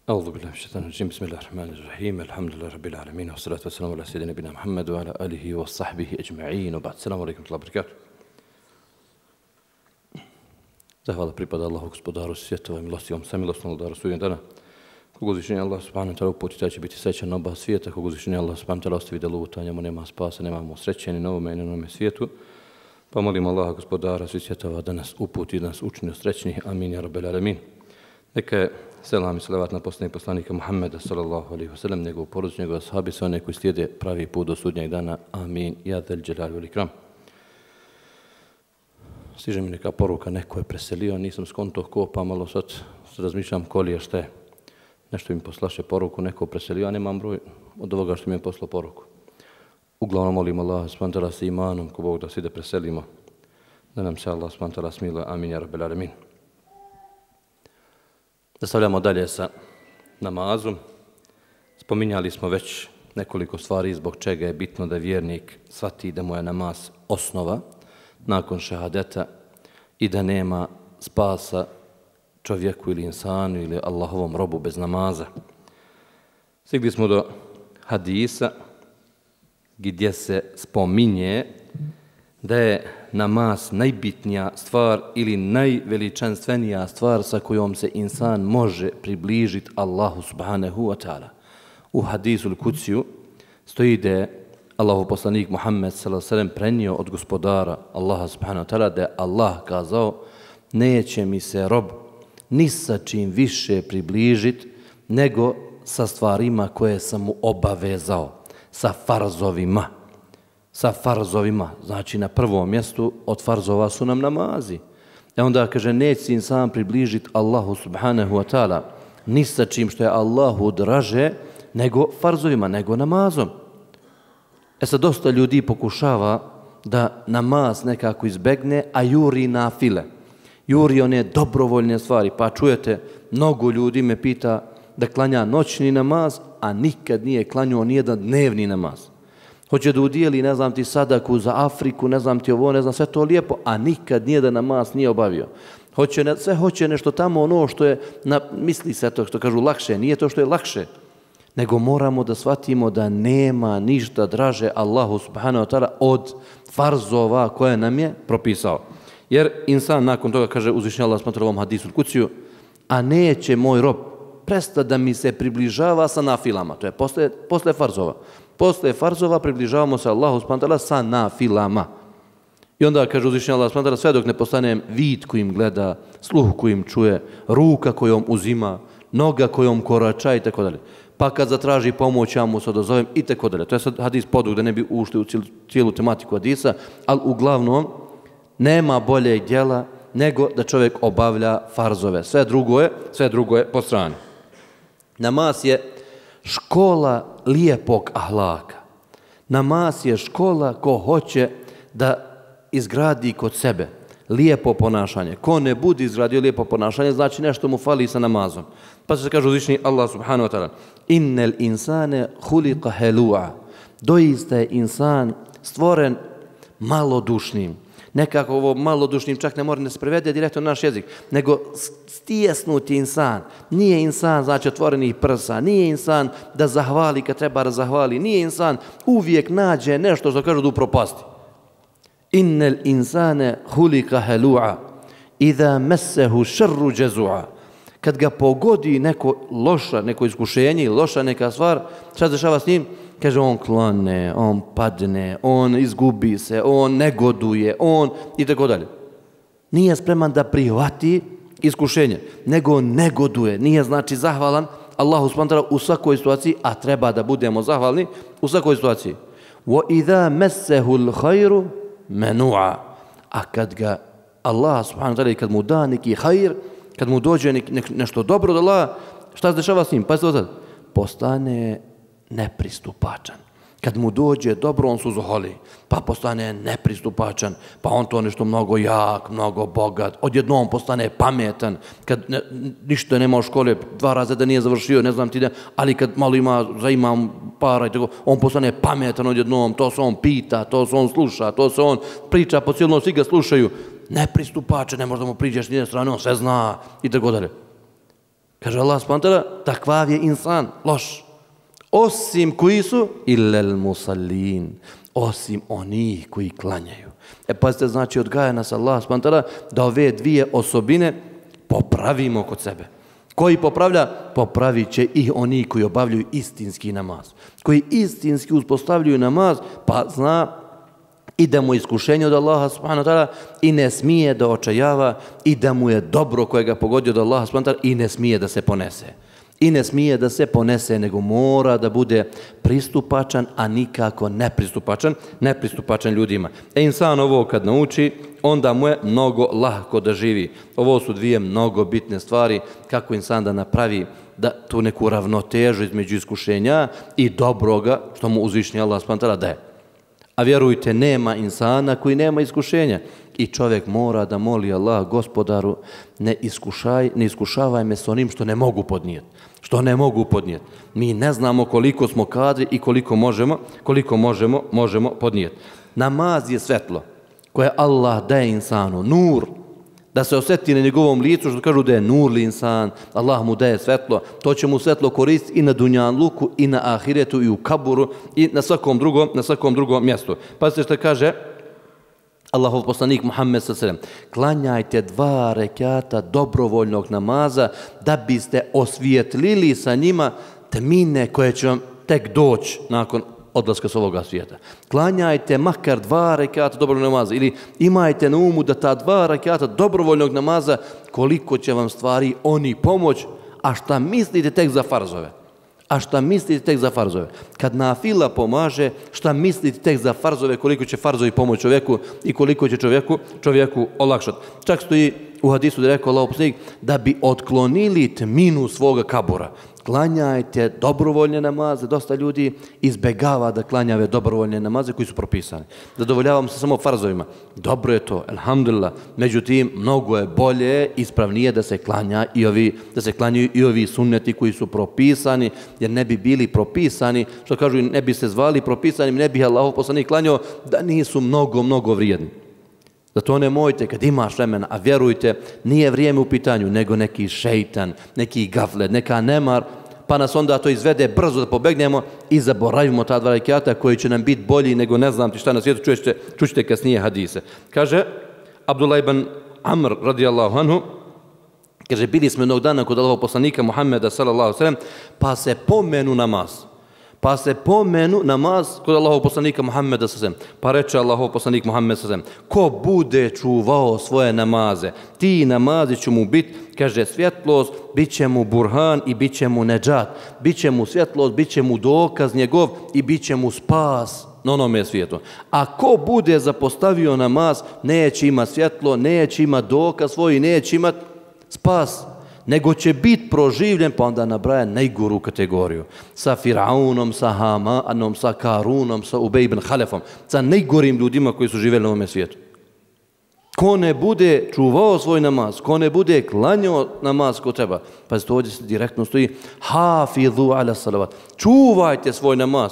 أعوذ بالله من الشيطان الرجيم بسم الله الرحمن الرحيم الحمد لله رب العالمين والصلاة والسلام على سيدنا نبينا محمد وعلى آله وصحبه أجمعين وبعد السلام عليكم ورحمة الله وبركاته. Zahvala pripada Allahu gospodaru svjetova i milostivom samilosnom vladaru sudnjeg dana. Kog uzvišenja Allah subhanahu wa ta'ala uputi, taj će biti srećan na oba svijeta. Kog uzvišenja Allah subhanahu wa ta'ala ostavi da luta, njemu nema spasa, nemamo sreće ni na ovome ni na onome svijetu. Pa molim Allaha gospodara svih svjetova da nas uputi, da nas učini srećnih. Amin ja rabbel alamin. Neka je selam i salavat na posljednjeg poslanika Muhammeda sallallahu alaihi wa sallam, njegovu porodicu, njegove ashabi, sve one koji slijede pravi put do sudnjeg dana. Amin. Ja del dželal vel ikram. Stiže mi neka poruka, neko je preselio, nisam skonto ko, pa malo sad razmišljam kolije šta je. Nešto mi poslaše poruku, neko preselio, a nemam broj od ovoga što mi je poslao poruku. Uglavnom molim Allah subhanahu wa ta'ala sa imanom, ko Bog da svi da preselimo, da nam se Allah subhanahu wa ta'ala smiluje. Amin ja rabbel alamin. Nastavljamo dalje sa namazom. Spominjali smo već nekoliko stvari zbog čega je bitno da vjernik shvati da mu je namaz osnova nakon šehadeta i da nema spasa čovjeku ili insanu ili Allahovom robu bez namaza. Stigli smo do hadisa gdje se spominje da je namaz najbitnija stvar ili najveličanstvenija stvar sa kojom se insan može približiti Allahu subhanahu wa ta'ala. U hadisu al-Kudsiju stoji da je Allahov poslanik Muhammed sallallahu alejhi ve sellem prenio od gospodara Allaha subhanahu wa ta'ala da je Allah kazao: neće mi se rob ni sa čim više približiti nego sa stvarima koje sam mu obavezao, sa farzovima. Sa farzovima, znači na prvom mjestu od farzova su nam namazi. Onda kaže, neće insan približiti Allahu subhanahu wa ta'ala ni sa čim što je Allahu draže nego farzovima, nego namazom. Sad dosta ljudi pokušava da namaz nekako izbegne, a juri na file. Juri one dobrovoljne stvari, pa čujete, mnogo ljudi me pita da klanja noćni namaz, a nikad nije klanjao nijedan dnevni namaz. Hoće da udijeli, ne znam ti, sadaku za Afriku, ne znam ti ovo, ne znam, sve to lijepo, a nikad nijedan namaz nije obavio. Sve hoće nešto tamo ono što je, misli se to što kažu lakše, nije to što je lakše, nego moramo da shvatimo da nema ništa draže Allahu subhanahu wa ta'ala od farzova koje nam je propisao. Jer insan nakon toga kaže uzvišenje Allah smatra u ovom hadisu al-Kudsiju, a neće moj rob prestati da mi se približava sa nafilama. To je posle farzova. Posle farzova približavamo se Allahu subhanahu wa ta'ala sa nafilama. I onda kaže uzvišenje Allah subhanahu wa ta'ala, sve dok ne postanem vid kojim gleda, sluh kojim čuje, ruka kojom uzima, noga kojom korača i tako dalje. Pa kad zatraži pomoć, ja mu se odazovem i tako dalje. To je sad hadis podug da ne bi ušli u cijelu tematiku hadisa, ali uglavnom nema boljeg djela nego da čovjek obavlja farzove. Sve drugo je po strani. Namaz je škola lijepog ahlaka. Namaz je škola ko hoće da izgradi kod sebe lijepo ponašanje. Ko ne bude izgradio lijepo ponašanje, znači nešto mu fali sa namazom. Pa se kaže uzvišeni Allah subhanahu wa ta'ala: innel insane huliqa helu'a. Doista je insan stvoren malodušnim. Nekako ovo malodušnim čak ne mora ne se prevede direktno na naš jezik, nego stijesnuti insan. Nije insan znači otvorenih prsa, nije insan da zahvali kad treba da zahvali, nije insan uvijek nađe nešto što kažu da upropasti. Innel insane hulika helu'a idha messehu šerru džezu'a. Kad ga pogodi neko iskušenje ili loša neka stvar, šta se dešava s njim? Kaže, on klone, on padne, on izgubi se, on negoduje, on i tako dalje. Nije spreman da prihvati iskušenje, nego negoduje, nije znači zahvalan Allahu subhanahu wa ta'ala u svakoj situaciji, a treba da budemo zahvalni u svakoj situaciji. وَإِذَا مَسَّهُ الْخَيْرُ مَنُوعًا. A kad ga Allah subhanahu wa ta'ala, kad mu da neki hajr, kad mu dođe nešto dobro od Allaha, šta se dešava s njim? Pa se postane nepristupačan. Kad mu dođe dobro, on se uzoholi, pa postane nepristupačan, pa on to nešto mnogo jak, mnogo bogat, odjednom postane pametan, kad ništa nema u škole, 2 razreda nije završio, ne znam ti da, ali kad malo ima para i tako, on postane pametan odjednom, to se on pita, to se on sluša, to se on priča po cijelom, svi ga slušaju, nepristupačan, ne možda mu priđeš s jedne strane, on sve zna i tako dalje. Kaže Allah s.w.t. takvav je insan, loš. Osim koji su illel musallin, osim onih koji klanjaju. Pazite, znači odgaja nas Allah s.w.t. da ove dvije osobine popravimo kod sebe. Koji popravlja? Popravit će ih oni koji obavljaju istinski namaz. Koji istinski uspostavljaju namaz, pa zna i da mu je iskušenje od Allaha subhanahu wa ta'ala i ne smije da očajava i da mu je dobro koje ga pogodio od Allaha subhanahu wa ta'ala i ne smije da se ponese. I ne smije da se ponese, nego mora da bude pristupačan, a nikako nepristupačan ljudima. Insan ovo kad nauči, onda mu je mnogo lahko da živi. Ovo su dvije mnogo bitne stvari kako insan da napravi da tu neku ravnotežu između iskušenja i dobroga što mu uzvišni Allah subhanahu wa ta'ala daje. A vjerujte, nema insana koji nema iskušenja. I čovjek mora da moli Allah, Gospodaru, ne iskušavaj me s onim što ne mogu podnijeti. Što ne mogu podnijeti. Mi ne znamo koliko smo kadri i koliko možemo podnijeti. Namaz je svetlo koje Allah daje insanu, nur, da se osjeti na njegovom licu, što kažu da je nur li insan, Allah mu daje svetlo, to će mu svetlo koristiti i na dunjanluku, i na ahiretu, i u kaburu, i na svakom drugom mjestu. Pazite što kaže Allahov poslanik Muhammed s.a.v. Klanjajte 2 rekata dobrovoljnog namaza da biste osvijetlili sa njima temine koje će vam tek doći nakon odlaska s ovoga svijeta. Klanjajte makar 2 rekata dobrovoljnog namaza ili imajte na umu da ta 2 rekata dobrovoljnog namaza koliko će vam stvari oni pomoć, a šta mislite tek za farzove? Kad nafila pomaže, šta mislite tek za farzove, koliko će farzovi pomoći čovjeku i koliko će čovjeku olakšati. Čak stoji u hadisu da je rekao Allahov poslanik da bi otklonili tminu svoga kabura. Klanjajte dobrovoljne namaze. Dosta ljudi izbegava da klanja dobrovoljne namaze koji su propisani. Zadovoljavamo se samo farzovima. Dobro je to, alhamdulillah. Međutim, mnogo je bolje, ispravnije da se klanjaju i ovi sunneti koji su propisani, jer ne bi bili propisani, što kažu, ne bi se zvali propisani, ne bi Allahov poslanik klanjao da nisu mnogo vrijedni. Zato nemojte kad imaš vremena, a vjerujte, nije vrijeme u pitanju, nego neki šeitan, neki gaflet, neka nemar, pa nas onda to izvede brzo da pobegnemo i zaboravimo ta 2 rekata koji će nam biti bolji nego ne znam ti šta na svijetu, čućete kasnije hadise. Kaže Abdullah ibn Amr radijallahu anhu, kaže, bili smo jednog dana kod Allahovog poslanika Muhammeda sallallahu alejhi ve sellem, pa se pomenu namaz kod Allahovog poslanika Muhammeda sallallahu alejhi ve sellem. Pa reče Allahov poslanik Muhammed sallallahu alejhi ve sellem, ko bude čuvao svoje namaze, ti namazi će mu biti, kaže, svjetlost, bit će mu burhan i bit će mu nedžat, bit će mu svjetlost, bit će mu dokaz njegov i bit će mu spas na onome svijetu. A ko bude zapostavio namaz, neće ima svjetlo, neće ima dokaz svoj, neće imati spas, nego će biti proživljen, pa onda nabraja najgoru kategoriju. Sa Firaunom, sa Hamanom, sa Karunom, sa Ubej ibn Halefom, sa najgorim ljudima koji su živjeli na ovome svijetu. Ko ne bude čuvao svoj namaz, ko ne bude klanjao namaz ko treba, pa to ovdje direktno stoji, hafidhu ala salavat, čuvajte svoj namaz.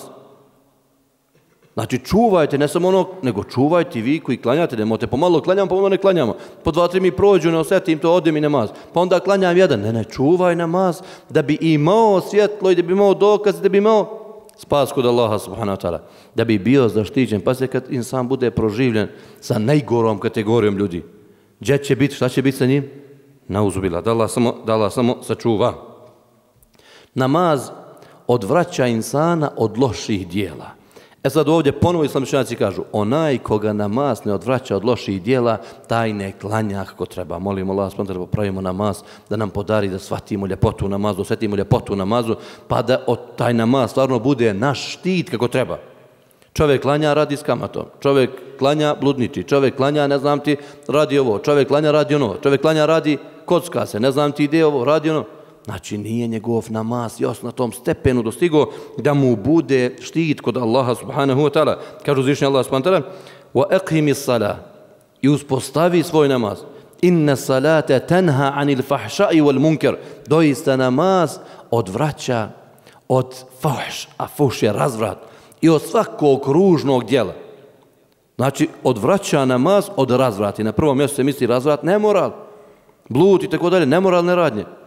Znači čuvajte, ne samo ono, nego čuvajte vi koji klanjate, nemojte pomalo klanjamo, pomalo ne klanjamo. Po 2-3 mi prođu, ne osjetim to, ode mi namaz. Pa onda klanjam jedan. Ne, čuvaj namaz da bi imao svjetlo i da bi imao dokaz, da bi imao spas kod Allaha subhanahu wa ta'ala. Da bi bio zaštićen. Pa se kad insan bude proživljen sa najgorom kategorijom ljudi. Gdje će biti, šta će biti sa njim? Nauzubila, da Allah samo sačuva. Namaz odvraća insana od loših dijela. Sad ovdje ponovo islamski učenjaci kažu, onaj koga namaz ne odvraća od loših dijela, taj ne klanja kako treba. Molimo Allah da popravimo namaz, da nam podari da shvatimo ljepotu u namazu, osjetimo ljepotu u namazu, pa da taj namaz stvarno bude naš štit kako treba. Čovjek klanja radi s kamatom, čovjek klanja bludniči, čovjek klanja, ne znam ti, radi ovo, čovjek klanja radi ono, čovjek klanja radi kocka se, ne znam ti ide ovo, radi ono. Znači nije njegov namaz još na tom stepenu dostigao da mu bude štit kod Allaha subhanahu wa ta'ala. Kažu uzvišeni Allah subhanahu wa ta'ala, وَأَقِمِ الصَّلَاةِ i uspostavi svoj namaz. Inna salate tenha anil fahšai wal munkar. Doista namaz odvraća od fahš, a fuš je razvrat, i od svakog ružnog djela. Znači odvraća namaz od razvrati. Na prvom mjestu se misli razvrat, nemoral, blud i tako dalje, nemoralne radnje.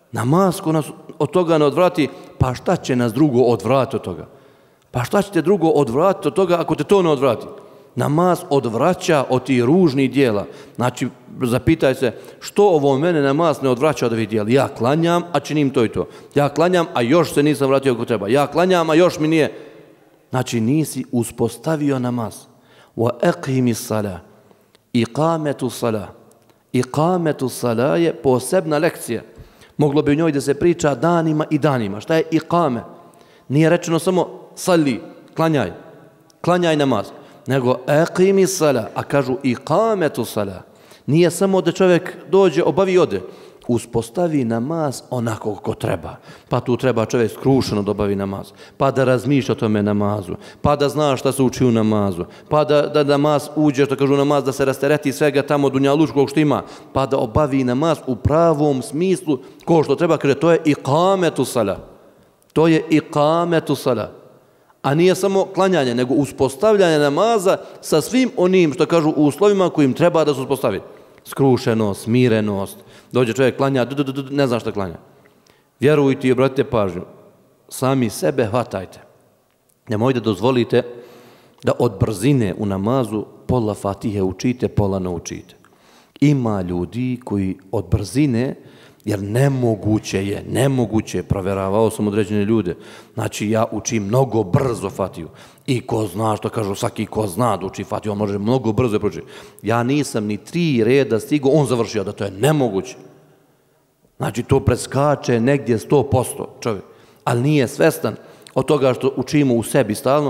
Namaz ko nas od toga ne odvrati, pa šta će nas drugo odvratiti od toga? Pa šta će te drugo odvratiti od toga ako te to ne odvrati? Namaz odvraća od tih ružnih dijela. Znači, zapitaj se, što ovo mene namaz ne odvraća od ovih dijela? Ja klanjam, a činim to i to. Ja klanjam, a još se nisam vratio kako treba. Ja klanjam, a još mi nije. Znači, nisi uspostavio namaz. Wa aqimi salah. Iqametu salah. Iqametu salah je posebna lekcija. Moglo bi u njoj da se priča danima i danima. Šta je iqame? Nije rečeno samo sali, klanjaj. Klanjaj namaz. Nego aqimi salah, a kažu iqametu salah. Nije samo da čovjek dođe, obavi i ode. Uspostavi namaz onako kako treba. Pa tu treba čovjek skrušeno da obavi namaz. Pa da razmišlja o tome namazu. Pa da zna šta se uči u namazu. Pa da namaz uđe, što kažu namaz, da se rastereti svega tamo dunjalučkog što ima. Pa da obavi namaz u pravom smislu ko što treba. Kaže, to je iqametu salah. To je iqametu salah. A nije samo klanjanje, nego uspostavljanje namaza sa svim onim, što kažu, uslovima kojim treba da se uspostavi. Skrušenost, smirenost. Dođe čovjek klanja, ne zna šta klanja. Vjerujte i obratite pažnju. Sami sebe hvatajte. Nemojte dozvolite da od brzine u namazu pola Fatihe učite, pola ne učite. Ima ljudi koji od brzine, jer nemoguće je, provjeravao sam određene ljude. Znači, ja učim mnogo brzo Fatiju. I ko zna, što kažu, svaki ko zna da uči Fatiju, on može mnogo brzo proći. Ja nisam ni 3 reda stigao, on završio, da to je nemoguće. Znači, to preskače negdje 100% čovjek. Ali nije svestan od toga što učimo u sebi stalno,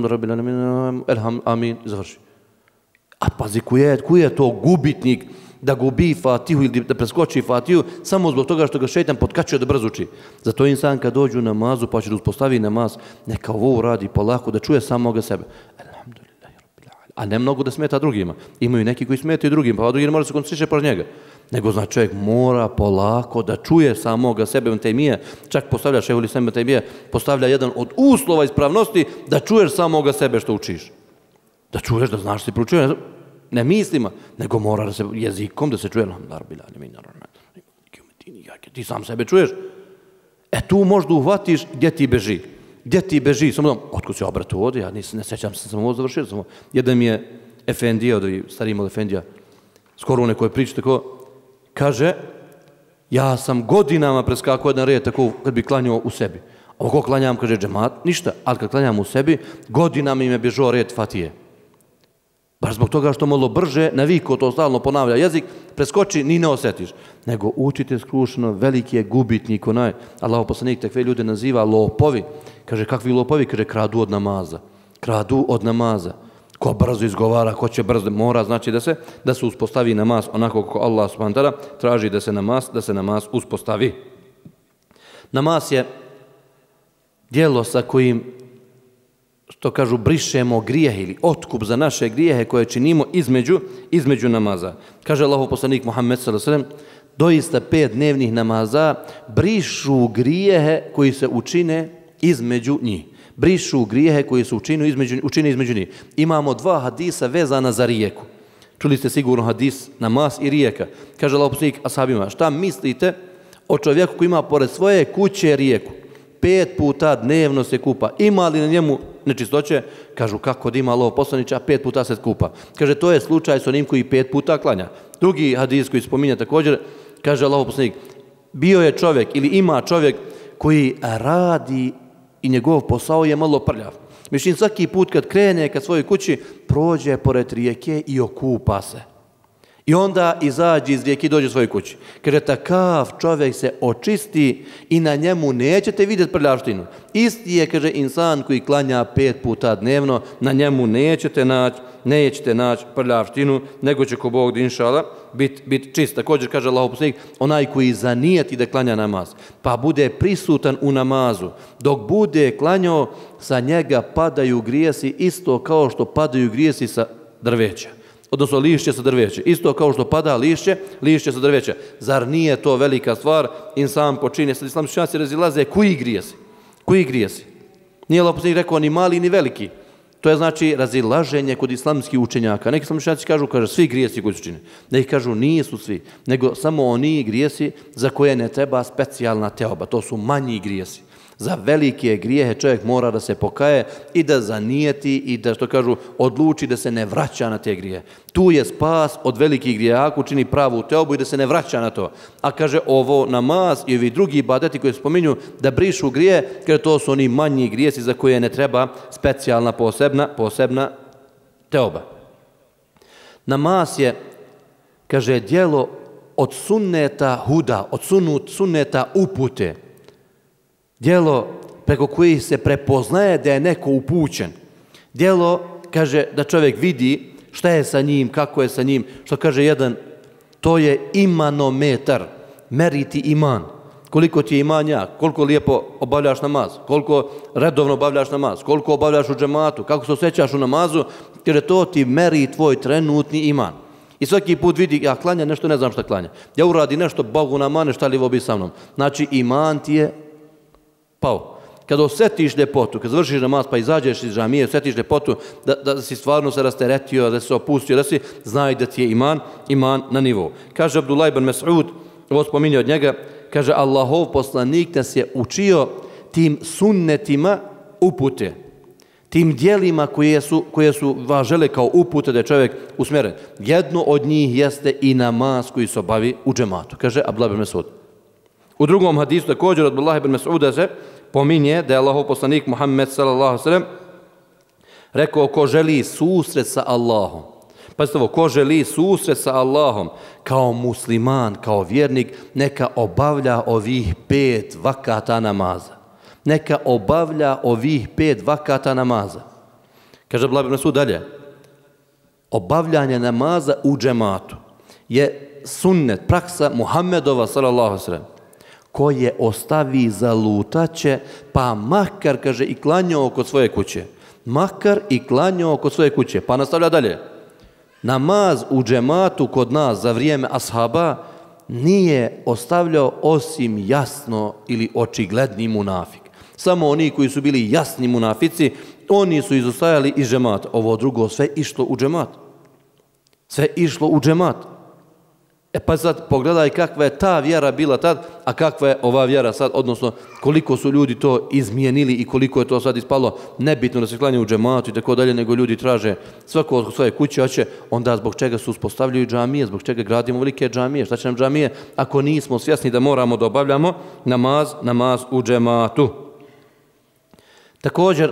amin, završi. A pazi, koji je to gubitnik da gubi Fatihu ili da preskoči Fatihu samo zbog toga što ga šejtan potkačuje da brzo uči. Zato insan kad dođu u namazu pa će da uspostavi namaz, neka ovo uradi polako da čuje samoga sebe. A ne mnogo da smeta drugima. Imaju neki koji smetaju drugim, pa drugi ne mora se koncentriše pored njega. Nego znači čovjek mora polako da čuje samoga sebe. Ibn Tejmije, čak postavlja Šejhul Islam Ibn Tejmije, postavlja jedan od uslova ispravnosti da čuješ samoga sebe što učiš. Da čuješ, da znaš što si proučio. Ne mislima, nego mora da se jezikom da se čuje. Ti sam sebe čuješ. Tu možda uhvatiš gdje ti beži. Gdje ti beži? Samo da, otkud si obratu ovdje? Ja ne sećam se, sam ovo završio. Jedan mi je efendija, od ovih stariji mal efendija, skoro u nekoj priči, tako, kaže, ja sam godinama preskakao jedan red, tako kad bi klanjao u sebi. A ako klanjam, kaže džemat, ništa, ali kad klanjam u sebi, godinama im je bježao red Fatije. Baš zbog toga što malo brže, naviku to stalno ponavlja jezik, preskoči, ni ne osjetiš. Nego učite skrušeno, veliki je gubitnik, onaj, Allahov poslanik takve ljude naziva lopovi. Kaže, kakvi lopovi? Kaže, kradu od namaza. Kradu od namaza. Ko brzo izgovara, ko će brzo, mora znači da se uspostavi namaz onako kako Allah subhanahu wa ta'ala traži da se namaz uspostavi. Namaz je djelo sa kojim, što kažu, brišemo grijehe ili otkup za naše grijehe koje činimo između namaza. Kaže Allahov poslanik Muhammed sallallahu alejhi ve sellem, doista 5 dnevnih namaza brišu grijehe koji se učine između njih. Brišu grijehe koji se učine između njih. Imamo 2 hadisa vezana za rijeku. Čuli ste sigurno hadis namaz i rijeka. Kaže Allahov poslanik ashabima, šta mislite o čovjeku koji ima pored svoje kuće rijeku? 5 puta dnevno se kupa. Ima li na njemu nečistoće? Kažu, kako da ima Allahov poslaniče, a 5 puta se kupa. Kaže, to je slučaj s onim koji 5 puta klanja. Drugi hadis koji spominje također, kaže Allahov poslanik, bio je čovjek ili ima čovjek koji radi i njegov posao je malo prljav. Mislim, svaki put kad krene ka svojoj kući, prođe pored rijeke i okupa se. I onda izađe iz rijeke i dođe u svojoj kući. Kaže, takav čovjek se očisti i na njemu nećete vidjeti prljavštinu. Isti je, kaže, insan koji klanja 5 puta dnevno, na njemu nećete naći prljavštinu, nego će ko Bog inšala biti čist. Također kaže Allahov poslanik, onaj koji zanijeti da klanja namaz, pa bude prisutan u namazu, dok bude klanjao, sa njega padaju grijesi isto kao što padaju grijesi sa drveća. Odnosno lišće sa drveća. Isto kao što pada lišće sa drveća. Zar nije to velika stvar? Insan počinje, sad islamski učenjaci razilaze, koji grijesi? Nije Allah poslanik rekao ni mali ni veliki. To je znači razilaženje kod islamskih učenjaka. Neki islamski učenjaci kažu, svi grijesi koji su čine. Neki kažu, nisu svi, nego samo oni grijesi za koje ne treba specijalna teoba. To su manji grijesi. Za velike grijehe čovjek mora da se pokaje i da zanijeti i da, što kažu, odluči da se ne vraća na te grijehe. Tu je spas od velikih grijeha, ako učini pravu teobu i da se ne vraća na to. A kaže, ovo namaz i ovi drugi ibadeti koji spominju da brišu grije, kaže, to su oni manji grijesi za koje ne treba specijalna posebna teoba. Namaz je, kaže, djelo od sunneta huda, od sunneta upute. Djelo preko kojih se prepoznaje da je neko upućen. Djelo, kaže, da čovjek vidi šta je sa njim, kako je sa njim. Što kaže jedan, to je imanometar, meriti iman. Koliko ti je iman jak, koliko lijepo obavljaš namaz, koliko redovno obavljaš namaz, koliko obavljaš u džematu, kako se osjećaš u namazu, jer to ti meri tvoj trenutni iman. I svaki put vidi, ja klanja nešto, ne znam šta klanja. Ja uradi nešto, Bogu namane, šta li bi sa mnom. Znači, iman ti je pao. Kada osjetiš ljepotu, kada završiš namaz pa izađeš iz džamije, osjetiš ljepotu da si stvarno se rasteretio, da si se opustio, da si, znaj da ti je iman na nivou. Kaže Abdullah ibn Mas'ud, ovo spominje od njega, kaže, Allahov poslanik nas je učio tim sunnetima upute, tim dijelima koje su važele kao upute da je čovjek usmjeren. Jedno od njih jeste i namaz koji se obavi u džematu, kaže Abdullah ibn Mas'ud. U drugom hadisu također od Abdullah ibn Mas'uda se pominje da je Allahov poslanik Muhammed s.a.v. rekao, ko želi susret sa Allahom, pazite ovo, ko želi susret sa Allahom kao musliman, kao vjernik, neka obavlja ovih 5 vakata namaza. Neka obavlja ovih 5 vakata namaza. Kaže Abdullah ibn Mas'ud dalje, obavljanje namaza u džematu je sunnet, praksa Muhammedova s.a.v. koje ostavi zalutaće, pa makar, kaže, i klanjao kod svoje kuće. Makar i klanjao kod svoje kuće. Pa nastavlja dalje. Namaz u džematu kod nas za vrijeme ashaba nije ostavljao osim jasno ili očigledni munafik. Samo oni koji su bili jasni munafici, oni su izostajali iz džemata. Ovo drugo sve išlo u džemat. Sve išlo u džemat. E pa sad pogledaj kakva je ta vjera bila tad, a kakva je ova vjera sad, odnosno koliko su ljudi to izmijenili i koliko je to sad ispalo nebitno da se klanja u džematu i tako dalje, nego ljudi traže svako od svoje kuće hoće, onda zbog čega se uspostavljaju džamije, zbog čega gradimo velike džamije, šta će nam džamije ako nismo svjesni da moramo da obavljamo namaz u džematu. Također,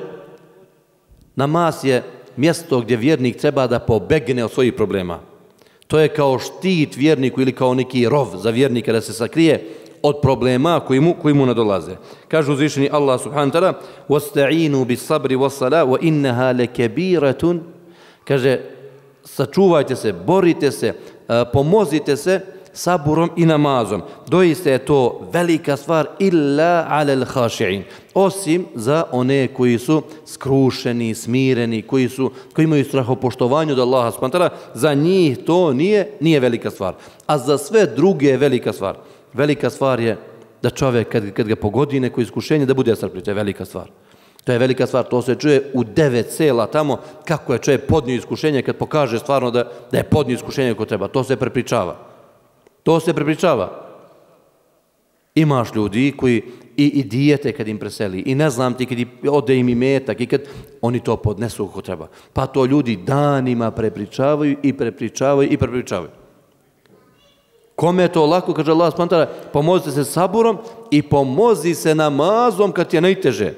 namaz je mjesto gdje vjernik treba da pobegne od svojih problema. To je kao štit vjerniku ili kao neki rov za vjernika da se sakrije od problema koji mu nadolaze. Kaže uzvišeni Allah subhanahu wa ta'ala وَاسْتَعِينُوا بِالصَّبْرِ وَالصَّلَاةِ وَإِنَّهَا لَكَبِيرَةٌ. Kaže, sačuvajte se, borite se, pomozite se saburom i namazom. Doista je to velika stvar illa alel haši'in. Osim za one koji su skrušeni, smireni, koji imaju strahopoštovanje od Allaha subhanahu wa ta'ala, za njih to nije velika stvar. A za sve druge je velika stvar. Velika stvar je da čovjek kad ga pogodi neko iskušenje da bude strpljiv. To je velika stvar. To je velika stvar, to se čuje u 9 sela tamo kako je čovjek podnio iskušenje kad pokaže stvarno da je podnio iskušenje ko treba. To se prepričava. To se prepričava. Imaš ljudi koji i dijete kad im preseli, i ne znam ti kad ode im imetak, i kad oni to podnesu kako treba. Pa to ljudi danima prepričavaju i prepričavaju i prepričavaju. Kome je to lako, kaže Allah subhanahu wa ta'ala, pomozite se saburom i pomozi se namazom kad ti je najteže.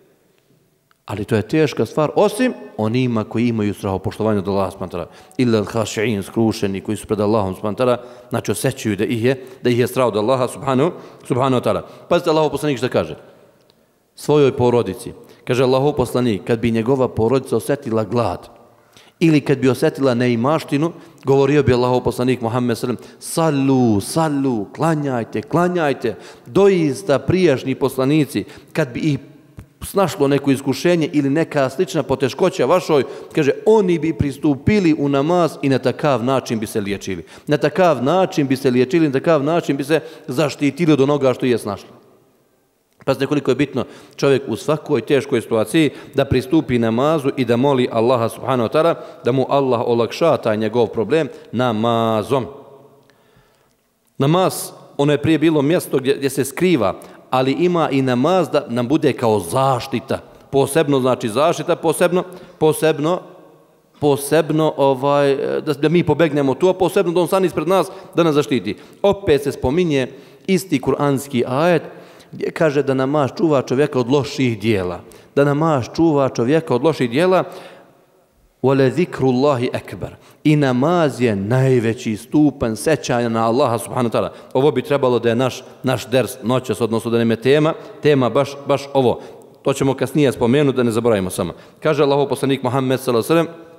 Ali to je teška stvar, osim onima koji imaju strahopoštovanje od Allaha subhanahu wa ta'ala. Illa al-khashi'in, skrušeni, koji su pred Allahom subhanahu wa ta'ala, znači osjećaju da ih je strah od Allaha subhanahu wa ta'ala. Pazite Allahov poslanik što kaže svojoj porodici. Kaže Allahov poslanik, kad bi njegova porodica osjetila glad ili kad bi osjetila neimaštinu, govorio bi Allahov poslanik Muhammed sallallahu sallu, klanjajte. Doista prijašnji poslanici, kad bi ih snašlo neko iskušenje ili neka slična poteškoća vašoj, kaže, oni bi pristupili u namaz i na takav način bi se liječili. Na takav način bi se zaštitili od onoga što je snašlo. Pazite koliko je bitno čovjek u svakoj teškoj situaciji da pristupi namazu i da moli Allaha subhanahu wa ta'ala da mu Allah olakša taj njegov problem namazom. Namaz, ono je prije bilo mjesto gdje se skriva, ali ima i namaz da nam bude kao zaštita. Posebno znači zaštita, posebno da mi pobegnemo tu, a posebno da on stane ispred nas da nas zaštiti. Opet se spominje isti kuranski ajet gdje kaže da namaz čuva čovjeka od loših dijela. Da namaz čuva čovjeka od loših dijela. Wale zikrullahi ekber. I namaz je najveći stupanj sećanja na Allaha subhanahu wa ta'ala. Ovo bi trebalo da je naš ders noćas, odnosno da nam je tema baš ovo. To ćemo kasnije spomenuti da ne zaboravimo samo. Kaže Allahov poslanik Muhammed sallallahu alejhi ve sellem,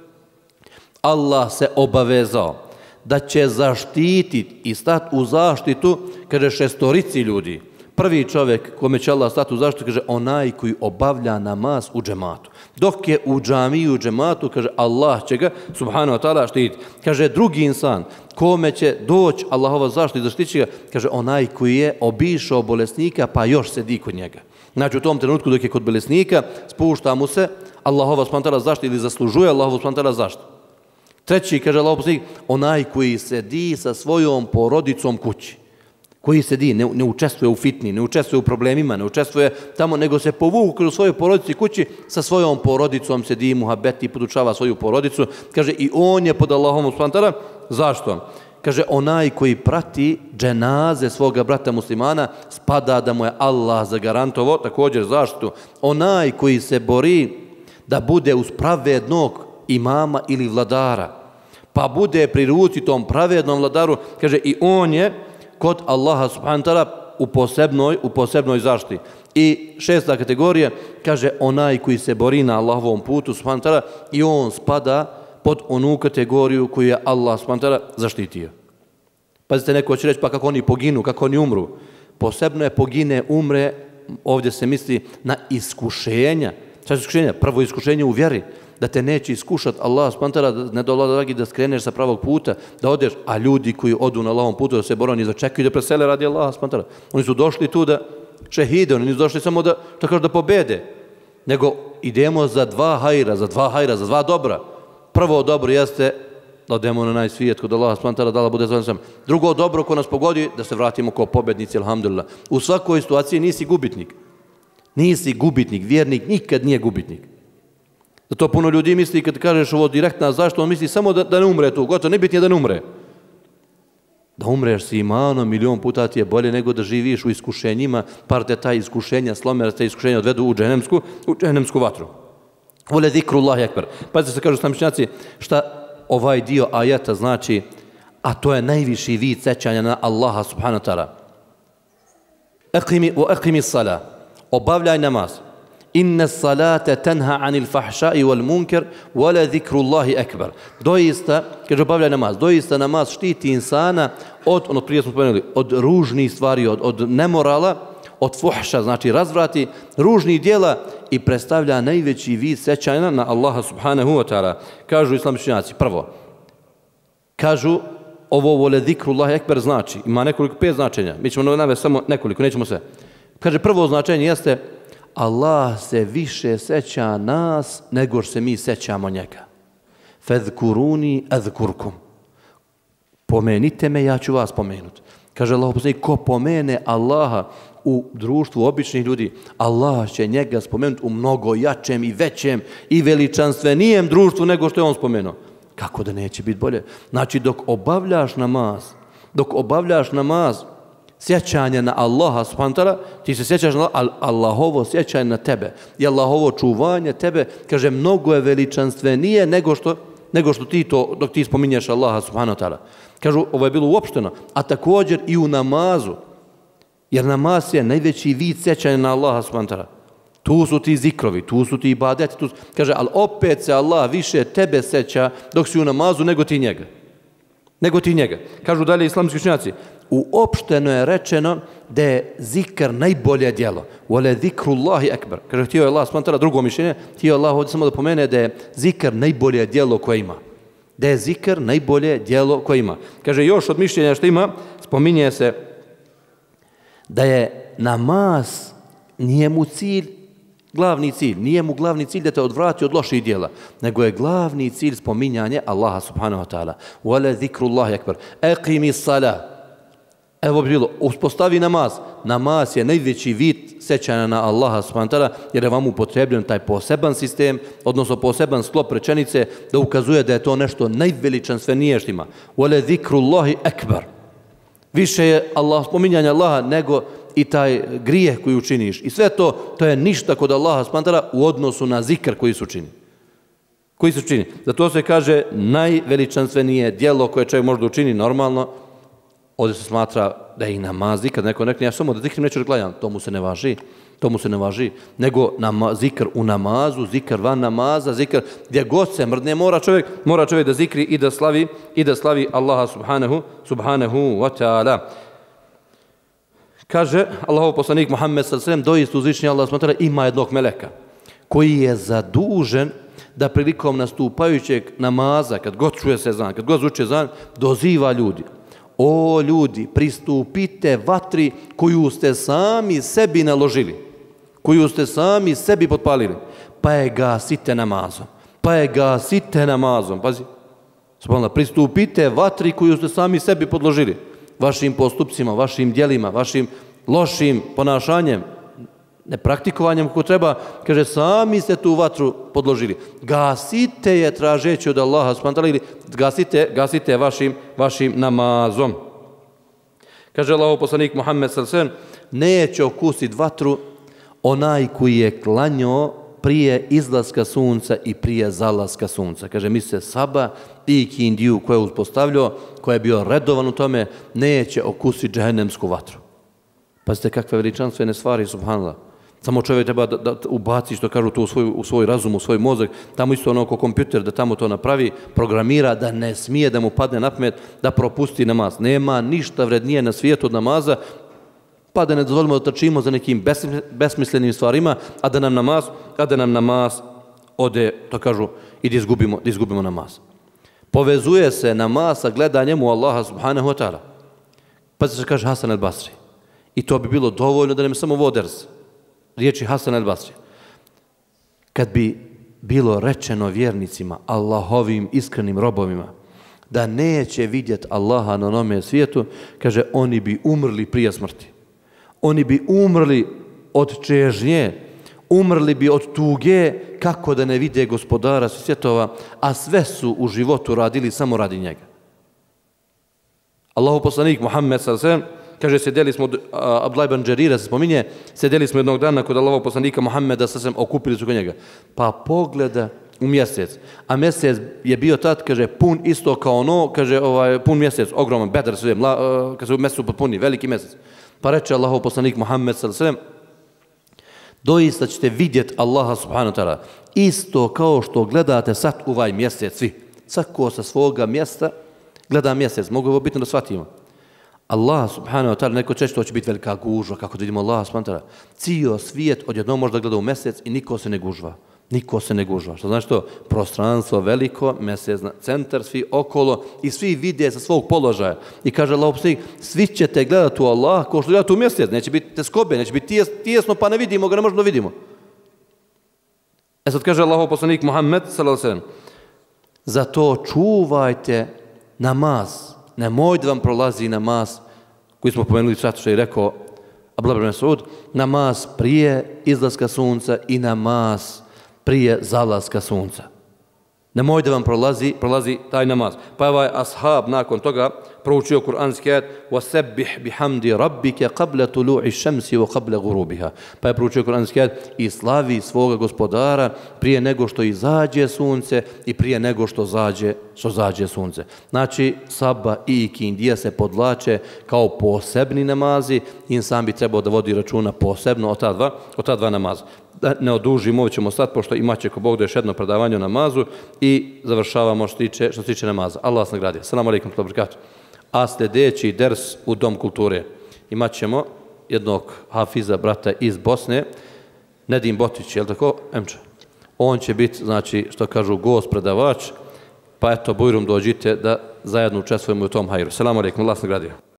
Allah se obavezao da će zaštititi i stati u zaštitu, kaže, 6 ljudi. Prvi čovjek kome će Allah stati u zaštitu, kaže, onaj koji obavlja namaz u džematu. Dok je u džamiju, u džematu, kaže, Allah će ga, subhanahu wa ta'ala, štiti. Kaže, drugi insan, kome će doći Allahova zaštita, zaštiti ga, kaže, onaj koji je obišao bolesnika, pa još sedi kod njega. Znači, u tom trenutku dok je kod bolesnika, spušta mu se Allahova subhanahu wa ta'ala zaštita ili zaslužuje Allahova subhanahu wa ta'ala zaštitu. Treći, kaže Allahov poslanik, onaj koji sedi sa svojom porodicom kući. Koji sedi, ne učestvuje u fitni, ne učestvuje u problemima, ne učestvuje tamo, nego se povuku u svojoj porodici kući, sa svojom porodicom sedi, muhabeti, podučava svoju porodicu. Kaže, i on je pod Allahovom subhanahu wa ta'ala. Zašto? Kaže, onaj koji prati dženaze svoga brata muslimana, spada da mu je Allah zagarantovao također zaštitu. Onaj koji se bori da bude uz pravednog imama ili vladara, pa bude pri ruci tom pravednom vladaru, kaže, i on je kod Allaha subhanahu wa ta'ala u posebnoj zaštiti. I 6. kategorija, kaže, onaj koji se bori na Allahovom putu subhanahu wa ta'ala, i on spada pod onu kategoriju koju je Allah subhanahu wa ta'ala zaštitio. Pazite, neko će reći, pa kako oni poginu, kako oni umru. Posebno je pogine, umre, ovdje se misli na iskušenja. Šta je iskušenja? Prvo iskušenje u vjeri. Da te neće iskušati Allah subhanahu wa ta'ala, ne dolazi da skreneš sa pravog puta, da odeš, a ljudi koji odu na Allahovom putu da se bore, oni začekaju da presele radi Allah subhanahu wa ta'ala. Oni su došli tu da šehide, oni nisu došli samo da pobede, nego idemo za dva hajra, za dva dobra. Prvo dobro jeste da odemo na najsvijet kod Allah subhanahu wa ta'ala, da Allah bude zadovoljan. Drugo dobro ko nas pogodi, da se vratimo kao pobednici, alhamdulillah. U svakoj situaciji nisi gubitnik. Nisi gubitnik, vjernik nikad nije gubitnik. Zato puno ljudi misli kad kažeš ovo direktna zašto, on misli samo da ne umre tu, gotovo, nebitnije da ne umre. Da umreš s imanom, milion puta ti je bolje nego da živiš u iskušenjima, par te ta iskušenja slome, da te iskušenja odvedu u džehennemsku vatru. Vole zikrullahi ekber. Pazite se, kažu islamičnjaci, šta ovaj dio ajeta znači, a to je najviši vid sećanja na Allaha subhanahu wa ta'ala. Aqimi salah. Obavljaj namaz. Inna salate tenha anil fahšai wal munker wala zikrullahi ekber. Doista, kaže, obavljaj namaz, doista namaz štiti insana od, ono prije smo spomenuli, od ružnih stvari, od nemorala, od fuhša, znači razvrati, ružnih dijela, i predstavlja najveći vid sećanja na Allaha subhanahu wa ta'ala. Kažu islamičnjaci, prvo, kažu, ovo vole zikrullahi ekber znači, ima nekoliko 5 značenja, mi ćemo navesti samo nekoliko, nećemo sve. Kaže, prvo značenje jeste, Allah se više seća nas nego što se mi sećamo njega. Fezkuruni azkurkum. Pomenite me, ja ću vas pomenuti. Kaže Allah, ko pomene Allaha u društvu običnih ljudi, Allah će njega spomenuti u mnogo jačem i većem i veličanstvenijem društvu nego što je on spomenuo. Kako da neće biti bolje? Znači, dok obavljaš namaz, sjećanje na Allaha subhanahu wa ta'ala, ti se sjećaš na Allahovo sjećanje na tebe i Allahovo čuvanje tebe, kaže, mnogo je veličanstvenije nego što ti to, dok ti spominješ Allaha subhanahu wa ta'ala. Kažu, ovo je bilo uopšteno, a također i u namazu, jer namaz je najveći vid sjećanja na Allaha subhanahu wa ta'ala. Tu su ti zikrovi, tu su ti ibadeti, kaže, ali opet se Allah više tebe sjeća dok si u namazu nego ti njega. Kažu dalje islamski učenjaci, uopšteno je rečeno da je zikr najbolje djelo. Vole zikrullahi ekber. Kaže, htio je Allah subhanahu wa ta'ala, drugo mišljenje, htio je Allah ovdje samo da pomene da je zikr najbolje djelo koje ima. Kaže, još od mišljenja što ima, spominje se da je namaz nije mu cilj, glavni cilj, nije mu glavni cilj da te odvrati od loših djela, nego je glavni cilj spominjanje Allaha subhanahu wa ta'ala. Wala zikrullahi akbar. Aqimi salah. Evo bi bilo, uspostavi namaz. Namaz je najveći vid sećanja na Allaha subhanahu wa ta'ala, jer je vam upotrebljen taj poseban sistem, odnosno poseban sklop rečenice, da ukazuje da je to nešto najveličanstvenije što ima. Wala zikrullahi akbar. Više je spominjanje Allaha nego i taj grijeh koji učiniš. I sve to je ništa kod Allaha subhanahu wa ta'ala u odnosu na zikr koji se učini. Koji se učini. Zato se kaže najveličanstvenije djelo koje čovjek može da učini normalno. Ovdje se smatra da je i namaz, kad neko rekne, ja samo da zikrim neću da klanjam, to mu se ne važi, nego zikr u namazu, zikr van namaza, zikr gdje god se mrdne, mora čovjek da zikri i da slavi Allaha subhanahu wa ta'ala. Kaže Allahov poslanik Muhammed sallallahu alejhi ve sellem, doista uzvišeni Allah subhanahu wa ta'ala ima jednog meleka koji je zadužen da prilikom nastupajućeg namaza, kad god čuje sezan, kad god zvuči ezan, doziva ljudi. O ljudi, pristupite vatri koju ste sami sebi naložili, koju ste sami sebi potpalili, pa je gasite namazom. Pazi, pristupite vatri koju ste sami sebi podložili, vašim postupcima, vašim djelima, vašim lošim ponašanjem, nepraktikovanjem kako treba, kaže, sami ste tu vatru podložili. Gasite je tražeći od Allaha subhanahu wa ta'ala ili gasite vašim namazom. Kaže Allahov poslanik Muhammed sallallahu alejhi ve sellem, neće okusiti vatru onaj koji je klanjao prije izlaska sunca i prije zalaska sunca. Kaže, misli se Saba i Kindiju koje je uspostavljao, koji je bio redovan u tome, neće okusiti džehennemsku vatru. Pazite kakve veličanstvene stvari, subhanallah. Samo čovjek treba da ubaci, što kažu, to u svoj razum, u svoj mozak, tamo isto ono oko kompjuter, da tamo to napravi, programira, da ne smije da mu padne na pamet, da propusti namaz. Nema ništa vrednije na svijetu od namaza, pa da ne dozvolimo da trčimo za nekim besmislenim stvarima, a da nam namaz ode, to kažu, i da izgubimo namaz. Povezuje se namaz sa gledanjem u Allaha subhanahu wa ta'ala. Pa se kaže Hasan al-Basri. I to bi bilo dovoljno da nam samo voders. Riječi Hasan al-Basri. Kad bi bilo rečeno vjernicima, Allahovim iskrenim robovima, da neće vidjeti Allaha na onome svijetu, kaže, oni bi umrli prije smrti. Oni bi umrli od čežnje, umrli bi od tuge, kako da ne vide gospodara svjetova, a sve su u životu radili samo radi njega. Allahov poslanik Muhammed sallallahu alejhi ve sellem kaže, sedeli smo, Abdullah ibn Đarira se spominje, sedeli smo jednog dana kod Allahovog poslanika Muhammeda, okupili su kod njega. Pa pogleda u mjesec, a mjesec je bio tad, kaže, pun isto kao ono, kaže, pun mjesec, ogroman, Bedr sve, kad se u mjesecu potpuni, veliki mjesec. Pa reče Allahov poslanik Muhammed sallallahu alejhi ve sellem, doista ćete vidjeti Allaha subhanahu wa ta'ala, isto kao što gledate sad u ovaj mjesec svi. Svako sa svoga mjesta gleda mjesec, mogu ovo bitno da shvatimo. Allah subhanahu wa ta'ala, neko često to će biti velika gužva, kako da vidimo Allah subhanahu wa ta'ala. Cijel svijet odjednom može da gleda u mjesec i niko se ne gužva. Niko se ne gužva. Što znači to? Prostranstvo veliko, mjesec na centar, svi okolo i svi vide sa svog položaja. I kaže Allah, svi ćete gledati u Allah kao što gledate u mjesec. Neće biti teskobe, neće biti tijesno pa ne vidimo ga, ne možemo da vidimo. Sad kaže Allahov poslanik Muhammed sallallahu alejhi ve sellem, zato čuvajte namaz. Nemoj da vam prolazi namaz, koji smo pomenuli sad što je rekao Abdullah ibn Mas'ud, namaz prije izlaska sunca i namaz prije zalaska sunca. Nemoj da vam prolazi taj namaz. Pa je ovaj ashab nakon toga proučio kuranski ajet وَسَبِّحْ بِحَمْدِ رَبِّكَ قَبْلَ طُلُوعِ الشَّمْسِ وَقَبْلَ غُرُوبِهَا. Pa je proučio kuranski ajet i slavi svoga gospodara prije nego što izađe sunce i prije nego što zađe sunce. Znači, Saba i Ikindija se podlače kao posebni namazi, insan bi trebao da vodi računa posebno o ta dva namaza. Da ne odužimo, ovo ćemo sad, pošto imat će ko Bog da još jedno predavanje o namazu i završavamo što se tiče namaza. Allah vas nagradio. Assalamu alaikum, barakatuh. A sljedeći ders u Dom kulture imat ćemo jednog hafiza, brata iz Bosne, Nedim Botić, je li tako? Emče. On će biti, znači, što kažu, gost, predavač, pa eto, bujrum dođite da zajedno učestvujemo u tom hajru. Assalamu alaikum, Allah vas nagradio.